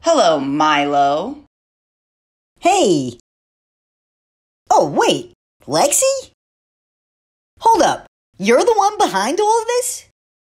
Hello, Mylo. Hey! Oh, wait, Lexi? Hold up, you're the one behind all of this?